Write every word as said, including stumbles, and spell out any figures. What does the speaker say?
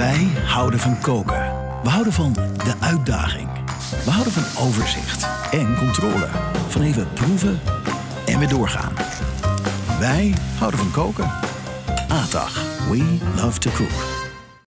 Wij houden van koken. We houden van de uitdaging. We houden van overzicht en controle. Van even proeven en weer doorgaan. Wij houden van koken. A T A G. We love to cook.